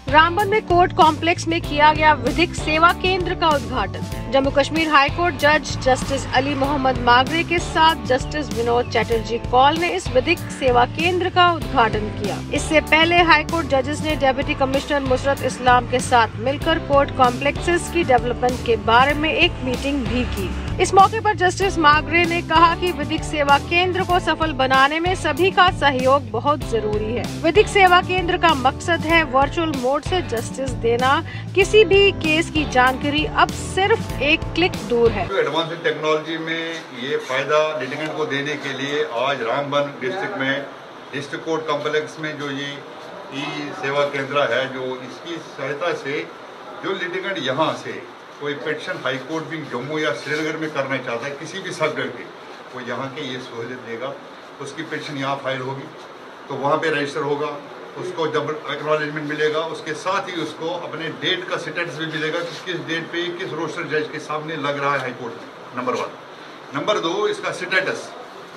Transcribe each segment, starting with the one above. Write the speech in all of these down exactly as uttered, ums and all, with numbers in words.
रामबन में court complex में किया गया विधिक सेवा केंद्र का उद्घाटन। जम्मू कश्मीर हाई कोर्ट जज जस्टिस अली मोहम्मद मागरे के साथ जस्टिस विनोद चैटर्जी कौल ने इस विधिक सेवा केंद्र का उद्घाटन किया। इससे पहले हाई कोर्ट जजेस ने डिप्टी कमिश्नर मुसरत इस्लाम के साथ मिलकर कोर्ट कॉम्प्लेक्सेस की डेवलपमेंट के बारे में एक मीटिंग भी की। इस मौके पर जस्टिस मागरे ने कहा कि विधिक सेवा केंद्र को सफल बनाने में सभी का सहयोग बहुत जरूरी है। विधिक सेवा केंद्र का मकसद है वर्चुअल मोड से जस्टिस देना। किसी भी केस की जानकारी अब सिर्फ एक क्लिक दूर है। एडवांस टेक्नोलॉजी में ये फायदा लिटिगेंट को देने के लिए आज रामबन डिस्ट्रिक्ट में डिस्ट्रिक्ट कोर्ट कॉम्प्लेक्स में जो ये ई सेवा केंद्र है, जो इसकी सहायता से जो लिटिगेंट यहाँ से कोई पिटीशन हाई कोर्ट भी जम्मू या श्रीनगर में करना चाहता है किसी भी सब्जेक्ट की, वो यहाँ के ये सहूलियत देगा। उसकी पिटीशन यहाँ फाइल होगी तो वहाँ पे रजिस्टर होगा, उसको जब एक्नॉलेजमेंट मिलेगा उसके साथ ही उसको अपने डेट का स्टेटस भी मिलेगा कि किस डेट पे किस रोस्टर जज के सामने लग रहा है हाई कोर्ट में। Number one. नंबर दो, इसका स्टेटस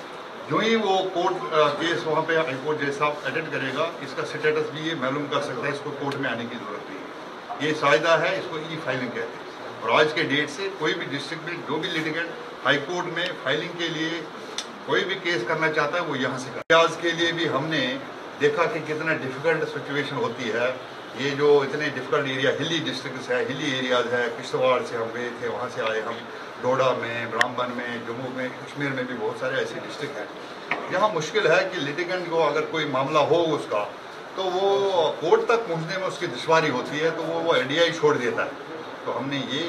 जो ही वो कोर्ट केस वहाँ पे हाई कोर्ट जज साहब अटेंड करेगा, इसका स्टेटस भी ये मालूम कर सकता है, इसको कोर्ट में आने की जरूरत नहीं है। ये फायदा है, इसको ई फाइलिंग कहते हैं। और आज के डेट से कोई भी डिस्ट्रिक्ट में जो भी लिटिगेंट हाई कोर्ट में फाइलिंग के लिए कोई भी केस करना चाहता है वो यहाँ से कर। आज के लिए भी हमने देखा कि कितना डिफिकल्ट सिचुएशन होती है। ये जो इतने डिफिकल्ट एरिया हिली डिस्ट्रिक्ट है, हिली एरियाज है, किश्तवाड़ से हम गए थे, वहाँ से आए हम डोडा में, रामबन में, जम्मू में, कश्मीर में भी बहुत सारे ऐसे डिस्ट्रिक्ट हैं। यहाँ मुश्किल है कि लिटिगेंट को अगर कोई मामला हो उसका तो वो कोर्ट तक पहुँचने में उसकी दुश्वारी होती है, तो वो वो एडीआई छोड़ देता है। तो हमने ये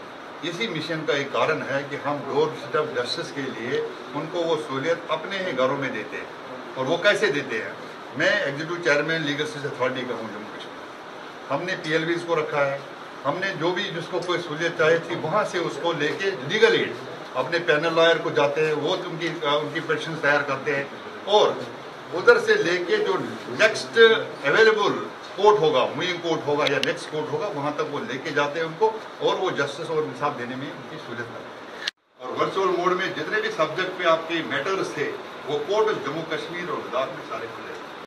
इसी मिशन का एक कारण है कि हम डोर स्टेप जस्टिस के लिए उनको वो सहूलियत अपने ही घरों में देते हैं। और वो कैसे देते हैं? मैं executive chairman legal service authority का हूँ जम्मू कश्मीर। हमने पीएलवीज को रखा है, हमने जो भी जिसको कोई सहूलियत चाहिए थी वहाँ से उसको लेके लीगल एड अपने पैनल लॉयर को जाते हैं, वो उनकी उनकी पिटीशन तैयार करते हैं और उधर से लेके जो नेक्स्ट अवेलेबल कोर्ट होगा, मूविंग कोर्ट होगा या नेक्स्ट कोर्ट होगा, वहां तक वो लेके जाते हैं उनको और वो जस्टिस और इंसाफ देने में उनकी सहूलियत करते हैं। और वर्चुअल मोड में जितने भी सब्जेक्ट पे आपके मैटर्स थे वो कोर्ट जम्मू कश्मीर और लद्दाख में सारे खुले।